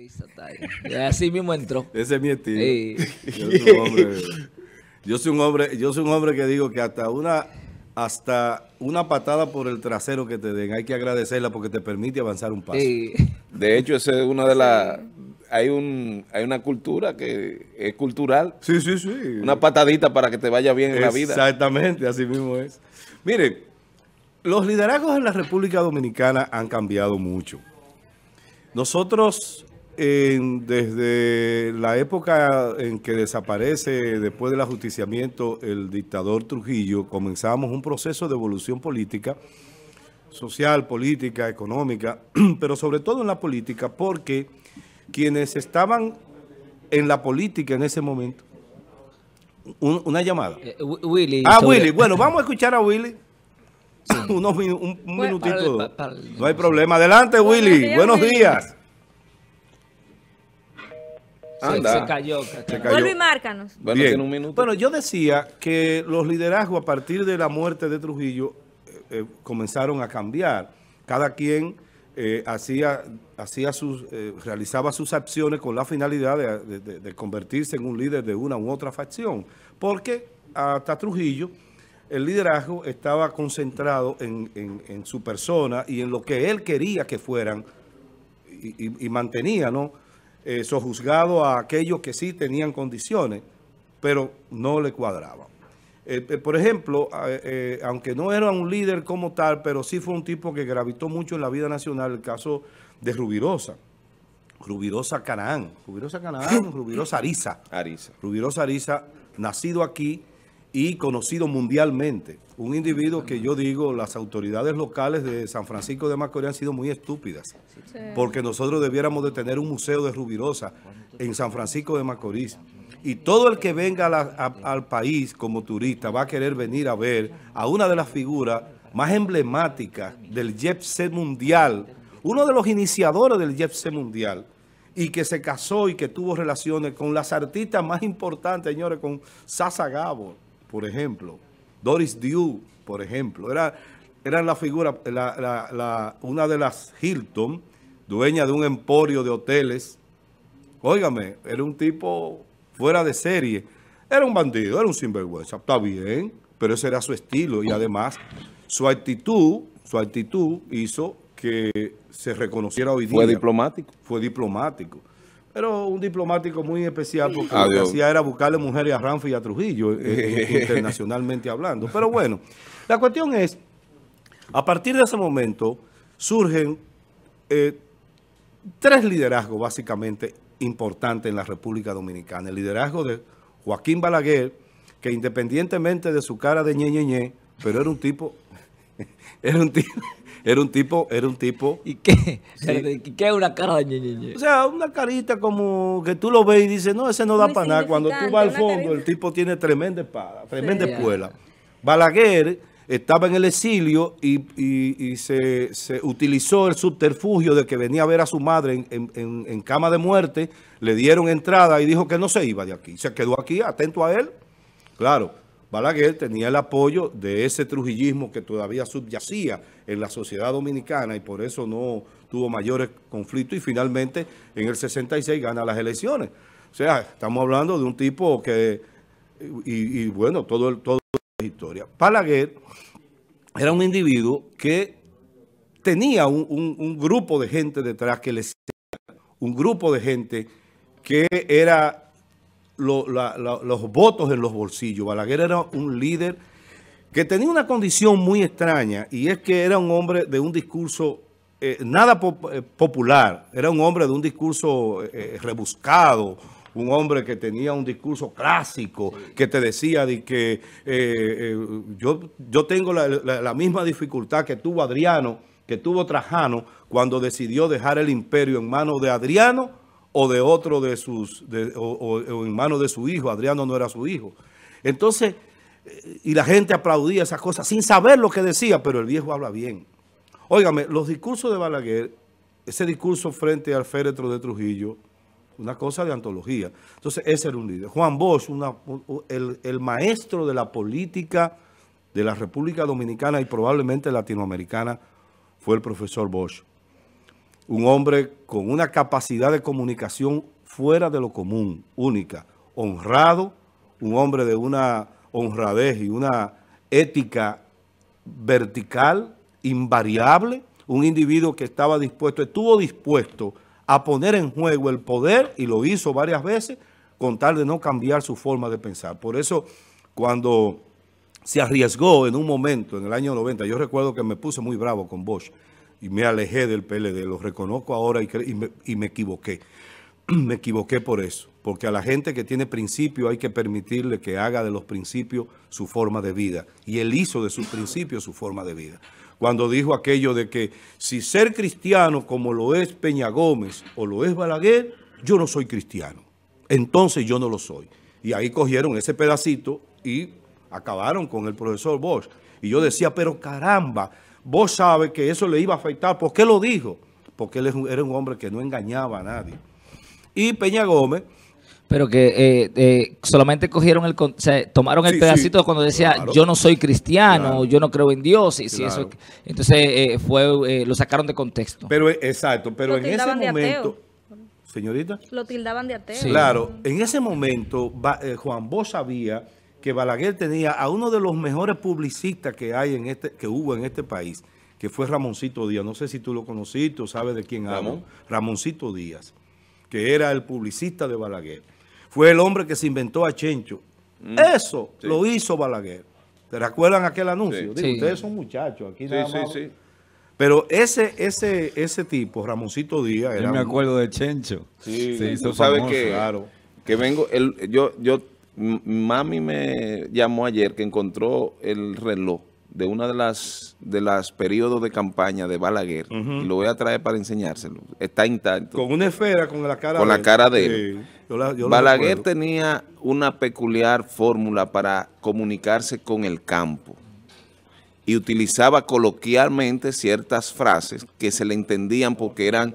Eso está ahí. Y así mismo entró. Ese es mi estilo. Sí. Yo soy un hombre que digo que hasta una patada por el trasero que te den, hay que agradecerla porque te permite avanzar un paso. Sí. De hecho, esa es una de las... Hay una cultura que es cultural. Sí, sí, sí. Una patadita para que te vaya bien en la vida. Exactamente, así mismo es. Mire, los liderazgos en la República Dominicana han cambiado mucho. Nosotros, desde la época en que desaparece, después del ajusticiamiento, el dictador Trujillo, comenzamos un proceso de evolución política, social, política, económica, pero sobre todo en la política, porque quienes estaban en la política en ese momento, una llamada. Willy. Willy, bueno, vamos a escuchar a Willy. Sí. Un minutito. No hay problema. Adelante, Willy. Buenos días. Se cayó. Vuelve y márcanos. Bueno, tiene un minuto. Bueno, yo decía que los liderazgos a partir de la muerte de Trujillo comenzaron a cambiar. Cada quien realizaba sus acciones con la finalidad de convertirse en un líder de una u otra facción. Porque hasta Trujillo el liderazgo estaba concentrado en su persona y en lo que él quería que fueran y mantenía, ¿no? Sojuzgado a aquellos que sí tenían condiciones, pero no le cuadraban. Por ejemplo, aunque no era un líder como tal, pero sí fue un tipo que gravitó mucho en la vida nacional, el caso de Rubirosa Canaán, Rubirosa Ariza. Rubirosa Ariza, nacido aquí y conocido mundialmente. Un individuo que yo digo, las autoridades locales de San Francisco de Macorís han sido muy estúpidas, porque nosotros debiéramos de tener un museo de Rubirosa en San Francisco de Macorís. Y todo el que venga al país como turista va a querer venir a ver a una de las figuras más emblemáticas del jet set mundial, uno de los iniciadores del jet set mundial, y que se casó y que tuvo relaciones con las artistas más importantes, señores, con Sasa Gabor, por ejemplo, Doris Duke, por ejemplo. Eran la figura, una de las Hilton, dueña de un emporio de hoteles. Óigame, era un tipo fuera de serie. Era un bandido, era un sinvergüenza. Está bien, pero ese era su estilo. Y además, su actitud hizo que se reconociera hoy día. Fue diplomático. Pero un diplomático muy especial porque lo que hacía era buscarle mujeres a Ramfi y a Trujillo, internacionalmente hablando. Pero bueno, la cuestión es, a partir de ese momento surgen tres liderazgos básicamente importantes en la República Dominicana. El liderazgo de Joaquín Balaguer, que independientemente de su cara de ñe, pero era un tipo... Era un tipo... ¿Y qué? Sí. ¿Qué es una cara de ñe? O sea, una carita como que tú lo ves y dices, no, ese no da para nada. Cuando tú vas al fondo, el tipo tiene tremenda espada, tremenda espuela. Balaguer estaba en el exilio y se utilizó el subterfugio de que venía a ver a su madre en cama de muerte, le dieron entrada y dijo que no se iba de aquí. Se quedó aquí, atento a él. Claro. Balaguer tenía el apoyo de ese trujillismo que todavía subyacía en la sociedad dominicana y por eso no tuvo mayores conflictos y finalmente en el 66 gana las elecciones. O sea, estamos hablando de un tipo que, y bueno, todo la historia. Balaguer era un individuo que tenía un grupo de gente detrás que le seguía, un grupo de gente que era... los votos en los bolsillos. Balaguer era un líder que tenía una condición muy extraña y es que era un hombre de un discurso nada popular, era un hombre de un discurso rebuscado, un hombre que tenía un discurso clásico, que te decía de que yo tengo la misma dificultad que tuvo Adriano, que tuvo Trajano cuando decidió dejar el imperio en manos de Adriano o de otro de o en manos de su hijo. Adriano no era su hijo. Entonces, y la gente aplaudía esas cosas sin saber lo que decía, pero el viejo habla bien. Óigame, los discursos de Balaguer, ese discurso frente al féretro de Trujillo, una cosa de antología. Entonces, ese era un líder. Juan Bosch, el maestro de la política de la República Dominicana y probablemente latinoamericana, fue el profesor Bosch. un hombre con una capacidad de comunicación fuera de lo común, única, honrado, un hombre de una honradez y una ética vertical, invariable, un individuo que estuvo dispuesto a poner en juego el poder, y lo hizo varias veces, con tal de no cambiar su forma de pensar. Por eso, cuando se arriesgó en un momento, en el año 90, yo recuerdo que me puse muy bravo con Bosch y me alejé del PLD, lo reconozco ahora y me equivoqué. Me equivoqué por eso, porque a la gente que tiene principios hay que permitirle que haga de los principios su forma de vida, y él hizo de sus principios su forma de vida. Cuando dijo aquello de que si ser cristiano como lo es Peña Gómez o lo es Balaguer, yo no soy cristiano, entonces yo no lo soy. Y ahí cogieron ese pedacito y acabaron con el profesor Bosch. Y yo decía, pero caramba, Bosch sabe que eso le iba a afectar. ¿Por qué lo dijo? Porque él era un hombre que no engañaba a nadie. Y Peña Gómez... Pero que solamente cogieron tomaron el pedacito cuando decía, claro, yo no soy cristiano, claro, yo no creo en Dios, y claro, eso, entonces lo sacaron de contexto. Pero exacto, pero en ese momento, señorita, lo tildaban de ateo. Sí. Claro, en ese momento Juan Bosch sabía que Balaguer tenía a uno de los mejores publicistas que hubo en este país, que fue Ramoncito Díaz. No sé si tú lo conociste o sabes de quién hablo. Ramoncito Díaz, que era el publicista de Balaguer. Fue el hombre que se inventó a Chencho. Eso sí lo hizo Balaguer. ¿Te recuerdan aquel anuncio? Sí. Digo, ustedes son muchachos. Aquí nada más. Sí. Pero ese tipo, Ramoncito Díaz... Yo me acuerdo de Chencho. Sí, se hizo sabes famoso. Claro. Mami me llamó ayer que encontró el reloj de una de las periodos de campaña de Balaguer, y lo voy a traer para enseñárselo. Está intacto. Con una esfera con la cara con de él. Con la cara de él. Sí. Balaguer tenía una peculiar fórmula para comunicarse con el campo y utilizaba coloquialmente ciertas frases que se le entendían porque eran...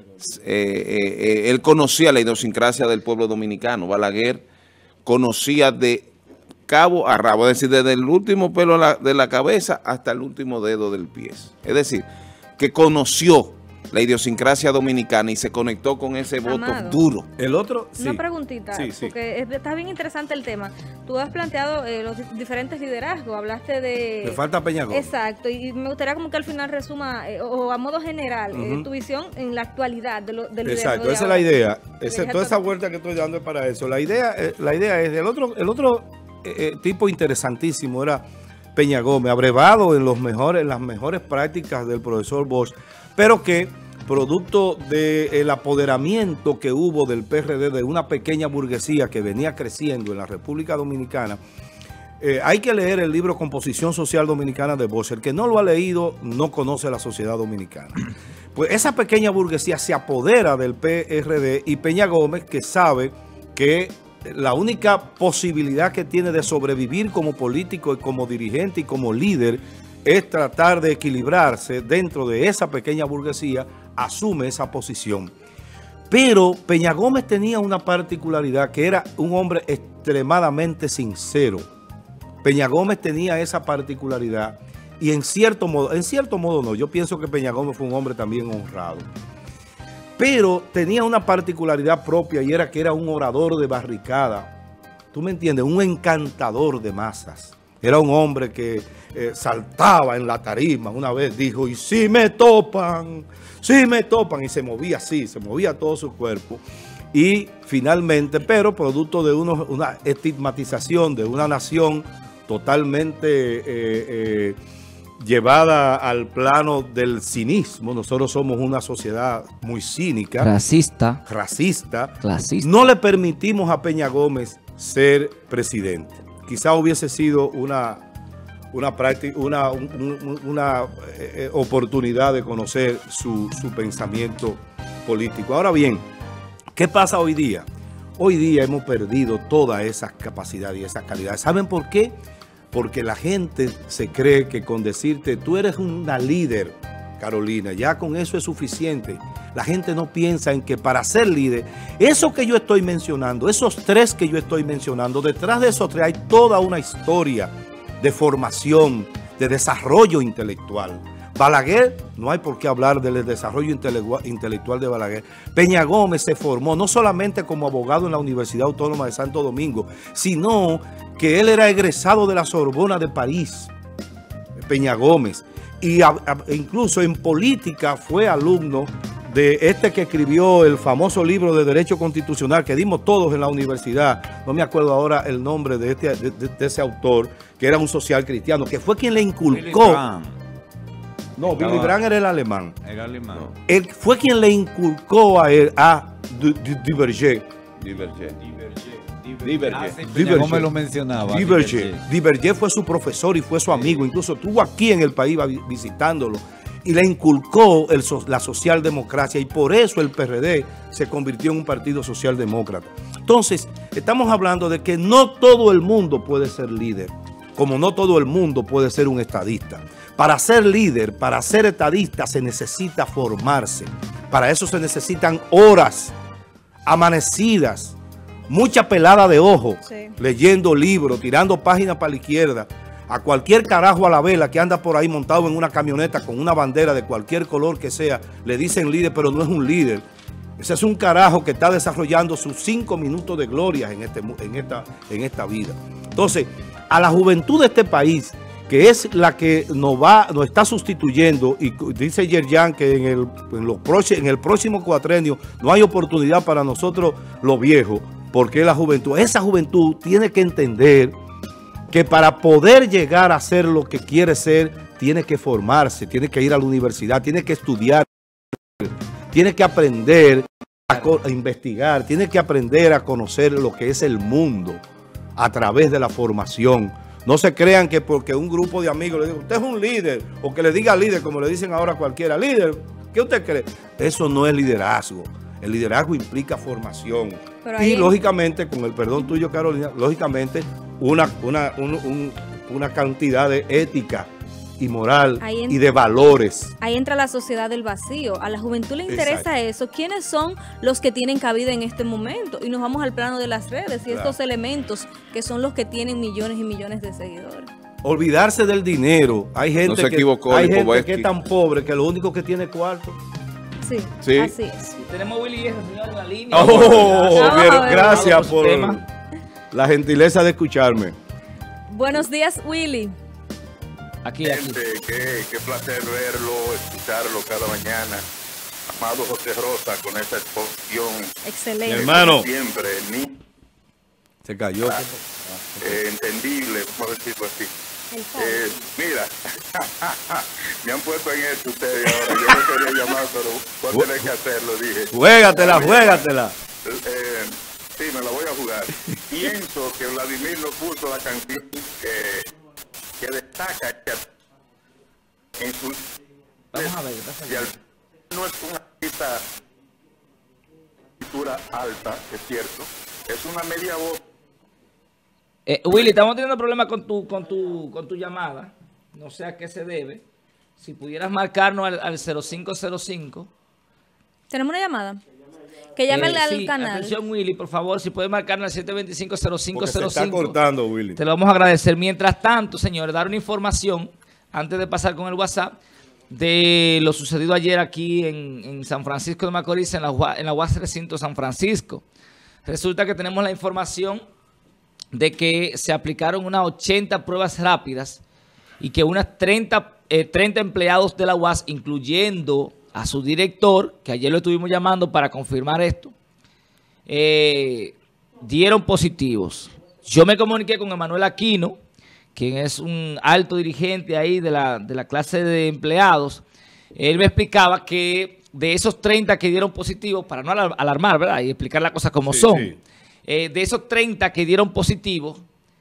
él conocía la idiosincrasia del pueblo dominicano. Balaguer conocía de cabo a rabo, es decir, desde el último pelo de la cabeza hasta el último dedo del pie. Es decir, que conoció la idiosincrasia dominicana y se conectó con ese voto duro. El otro, una preguntita, porque está bien interesante el tema. Tú has planteado los diferentes liderazgos, hablaste de... Le falta Peña Gómez. Exacto, y me gustaría como que al final resuma, o a modo general, tu visión en la actualidad del liderazgo. Exacto, esa es la idea. Toda esa vuelta que estoy dando es para eso. La idea es, el otro tipo interesantísimo era Peña Gómez, abrevado en las mejores prácticas del profesor Bosch, pero que producto del apoderamiento que hubo del PRD de una pequeña burguesía que venía creciendo en la República Dominicana, hay que leer el libro Composición Social Dominicana de Bosch. El que no lo ha leído no conoce la sociedad dominicana. Pues esa pequeña burguesía se apodera del PRD, y Peña Gómez, que sabe que la única posibilidad que tiene de sobrevivir como político y como dirigente y como líder es tratar de equilibrarse dentro de esa pequeña burguesía, asume esa posición. Pero Peña Gómez tenía una particularidad, que era un hombre extremadamente sincero. Peña Gómez tenía esa particularidad, y en cierto modo no, yo pienso que Peña Gómez fue un hombre también honrado. Pero tenía una particularidad propia, y era que era un orador de barricada. ¿Tú me entiendes? Un encantador de masas. Era un hombre que saltaba en la tarima. Una vez dijo, y si me topan, y se movía así, se movía todo su cuerpo. Y finalmente, pero producto de una estigmatización de una nación totalmente llevada al plano del cinismo. Nosotros somos una sociedad muy cínica. Racista. Clasista. No le permitimos a Peña Gómez ser presidente. Quizá hubiese sido una oportunidad de conocer su pensamiento político. Ahora bien, ¿qué pasa hoy día? Hoy día hemos perdido todas esas capacidades y esas calidades. ¿Saben por qué? Porque la gente se cree que con decirte, tú eres una líder, Carolina, ya con eso es suficiente. La gente no piensa en que para ser líder, eso que yo estoy mencionando, esos tres que yo estoy mencionando, detrás de esos tres hay toda una historia de formación, de desarrollo intelectual. Balaguer, no hay por qué hablar del desarrollo intelectual de Balaguer. Peña Gómez se formó no solamente como abogado en la Universidad Autónoma de Santo Domingo, sino que él era egresado de la Sorbona de París, Peña Gómez, y incluso en política fue alumno de este que escribió el famoso libro de Derecho Constitucional que dimos todos en la universidad. No me acuerdo ahora el nombre de ese autor, que era un social cristiano, que fue quien le inculcó. No, Willy Brandt era el alemán. Era alemán. No. Él fue quien le inculcó a él, a Duverger. ¿Cómo lo mencionaba? Duverger fue su profesor y fue su amigo. Incluso estuvo aquí en el país visitándolo. Y le inculcó la socialdemocracia, y por eso el PRD se convirtió en un partido socialdemócrata. Entonces, estamos hablando de que no todo el mundo puede ser líder, como no todo el mundo puede ser un estadista. Para ser líder, para ser estadista, se necesita formarse. Para eso se necesitan horas amanecidas, mucha pelada de ojo, leyendo libros, tirando páginas para la izquierda, a cualquier carajo a la vela que anda por ahí montado en una camioneta con una bandera de cualquier color que sea, le dicen líder, pero no es un líder. Ese es un carajo que está desarrollando sus 5 minutos de gloria en esta vida. Entonces, a la juventud de este país, que es la que nos está sustituyendo, y dice Yerjan que en el próximo cuatrenio no hay oportunidad para nosotros los viejos, porque la juventud, esa juventud tiene que entender que para poder llegar a ser lo que quiere ser, tiene que formarse, tiene que ir a la universidad, tiene que estudiar, tiene que aprender a investigar, tiene que aprender a conocer lo que es el mundo a través de la formación. No se crean que porque un grupo de amigos le diga, usted es un líder, o que le diga líder, como le dicen ahora a cualquiera, líder, ¿qué usted cree? Eso no es liderazgo. El liderazgo implica formación. Y lógicamente, con el perdón tuyo, Carolina, lógicamente una cantidad de ética y moral y de valores. Ahí entra la sociedad del vacío. A la juventud le interesa eso. ¿Quiénes son los que tienen cabida en este momento? Y nos vamos al plano de las redes y estos elementos que son los que tienen millones y millones de seguidores. Olvidarse del dinero. Hay gente, que es tan pobre que lo único que tiene es cuarto. Sí, así es. Tenemos a Willy, señor, en la línea. Gracias por la gentileza de escucharme. Buenos días, Willy. Aquí. Qué placer verlo, escucharlo cada mañana. Amado José Rosa, con esa exposición. Excelente. Hermano. Siempre, se cayó. Entendible, vamos a decirlo así. Mira, me han puesto en esto ustedes ahora. Yo no quería llamar, pero voy a tener que hacerlo, dije. Juégatela. Sí, me la voy a jugar. Pienso que Vladimir nos puso la canción que destaca en su... Vamos a ver. No es una artista de escritura alta, es cierto. Es una media voz. Willy, estamos teniendo problemas con tu llamada. No sé a qué se debe. Si pudieras marcarnos al 0505. ¿Tenemos una llamada? Que llame al canal. Atención, Willy, por favor, si puedes marcarnos al 725-0505. Se está cortando, Willy. Te lo vamos a agradecer. Mientras tanto, señores, dar una información, antes de pasar con el WhatsApp, de lo sucedido ayer aquí en San Francisco de Macorís, en la UAS Recinto San Francisco. Resulta que tenemos la información de que se aplicaron unas 80 pruebas rápidas y que unas 30 empleados de la UAS, incluyendo a su director, que ayer lo estuvimos llamando para confirmar esto, dieron positivos. Yo me comuniqué con Emanuel Aquino, quien es un alto dirigente ahí de la clase de empleados. Él me explicaba que de esos 30 que dieron positivos, para no alarmar, ¿verdad? Y explicar las cosas como son. Sí. De esos 30 que dieron positivo,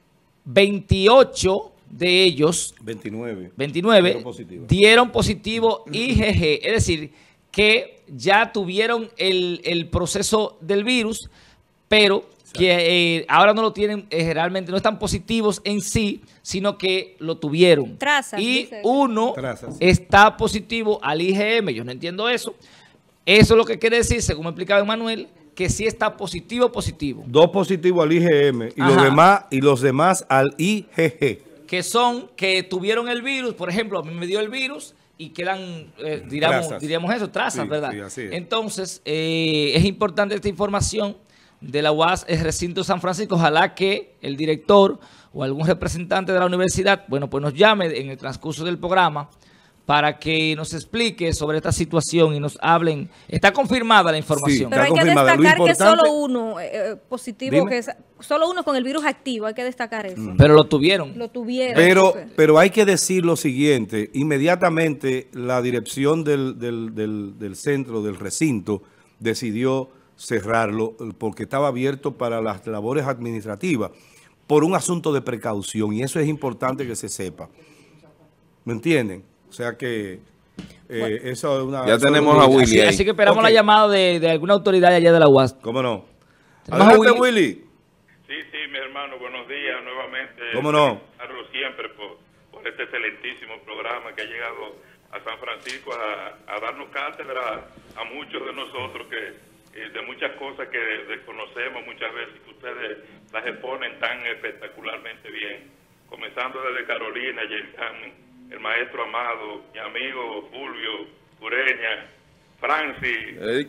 28 de ellos, 29 dieron positivo IgG, es decir, que ya tuvieron el proceso del virus, pero que ahora no lo tienen, realmente no están positivos en sí, sino que lo tuvieron. Y uno está positivo al IgM, yo no entiendo eso. Eso es lo que quiere decir, según me explicaba Emanuel, que sí está positivo. 2 positivos al IgM y los demás al IgG. Que son que tuvieron el virus, por ejemplo, a mí me dio el virus y quedan, diríamos eso, trazas, sí, ¿verdad? Sí, así es. Entonces, es importante esta información de la UAS, el recinto San Francisco. Ojalá que el director o algún representante de la universidad, bueno, pues nos llame en el transcurso del programa para que nos explique sobre esta situación y nos hablen. Está confirmada la información. Sí, pero hay que destacar que solo uno positivo, solo uno con el virus activo, hay que destacar eso. Pero lo tuvieron. Lo tuvieron. Pero hay que decir lo siguiente, inmediatamente la dirección del centro, del recinto, decidió cerrarlo porque estaba abierto para las labores administrativas por un asunto de precaución, y eso es importante que se sepa. ¿Me entienden? O sea que eso es una... Ya tenemos a Willy ahí. Así que esperamos la llamada de alguna autoridad allá de la UAS. ¿Cómo no? Adelante, Willy. Sí, mi hermano, buenos días nuevamente. ¿Cómo no? Siempre por este excelentísimo programa que ha llegado a San Francisco a darnos cátedra a muchos de nosotros de muchas cosas que desconocemos muchas veces, que ustedes las exponen tan espectacularmente bien. Comenzando desde Carolina, el maestro Amado, mi amigo Fulvio Ureña, Francis.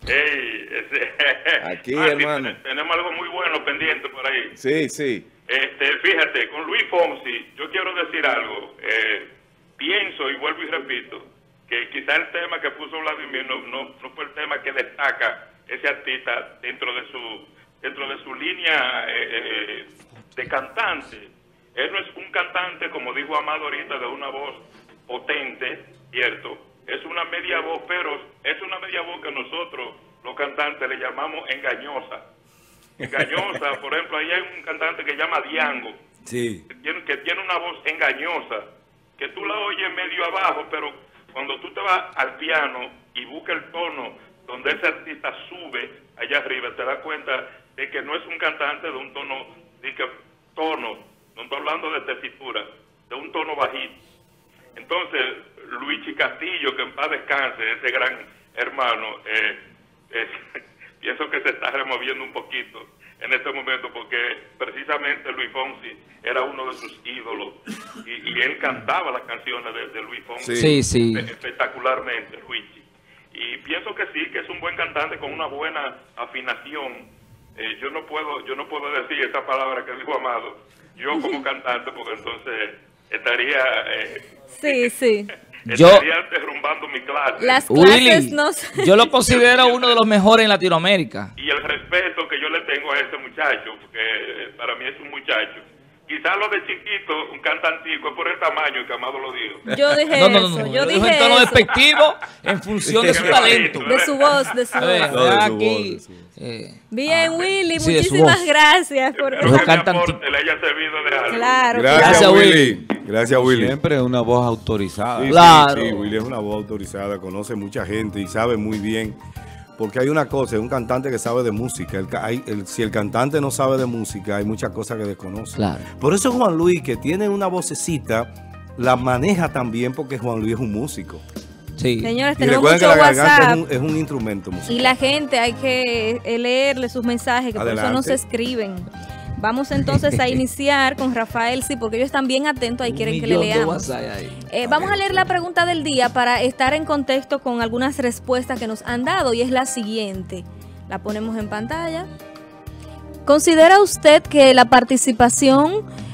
Aquí, Francis, hermano. Tenemos algo muy bueno pendiente por ahí. Sí, sí. Fíjate, con Luis Fonsi, yo quiero decir algo. Pienso y vuelvo y repito, que quizá el tema que puso Vladimir no fue el tema que destaca ese artista dentro de su línea de cantante. Él no es un cantante, como dijo Amado ahorita, de una voz potente, ¿cierto? Es una media voz, pero es una media voz que nosotros, los cantantes, le llamamos engañosa. Engañosa, por ejemplo, ahí hay un cantante que se llama Diango, sí, que tiene una voz engañosa, que tú la oyes medio abajo, pero cuando tú te vas al piano y buscas el tono donde ese artista sube allá arriba, te das cuenta de que no es un cantante de un tono, no estoy hablando de tesitura, de un tono bajito. Entonces, Luigi Castillo, que en paz descanse, ese gran hermano, pienso que se está removiendo un poquito en este momento, porque precisamente Luis Fonsi era uno de sus ídolos, y él cantaba las canciones de Luis Fonsi espectacularmente, Luigi. Y pienso que sí, que es un buen cantante con una buena afinación. Yo no puedo decir esa palabra que dijo Amado, yo como cantante, porque entonces estaría... estaría derrumbando mi clase. Las clases Willy, yo lo considero uno de los mejores en Latinoamérica. Y el respeto que yo le tengo a ese muchacho, porque para mí es un muchacho. Quizás lo de chiquito, un cantantico, es por el tamaño que Amado lo dijo. Yo dije eso. Yo dije en tono despectivo en función de su talento. De su voz, aquí. Bien, Willy, muchísimas gracias. Espero que mi aporte le haya servido de algo. Claro. Gracias, Willy. Gracias, Willy. Siempre es una voz autorizada. Sí, claro. Sí, Willy es una voz autorizada, conoce mucha gente y sabe muy bien. Porque hay una cosa, es un cantante que sabe de música. Si el cantante no sabe de música, hay muchas cosas que desconoce. Claro. Por eso Juan Luis, que tiene una vocecita, la maneja también porque Juan Luis es un músico. Sí. Señores, Y tenemos recuerden mucho que la garganta WhatsApp. es un instrumento musical. Y la gente hay que leerle sus mensajes, que Adelante. por eso no se escriben. Vamos entonces a iniciar con Rafael, sí, porque ellos están bien atentos, ahí quieren que le leamos. Vamos a leer la pregunta del día para estar en contexto con algunas respuestas que nos han dado, y es la siguiente. La ponemos en pantalla. ¿Considera usted que la participación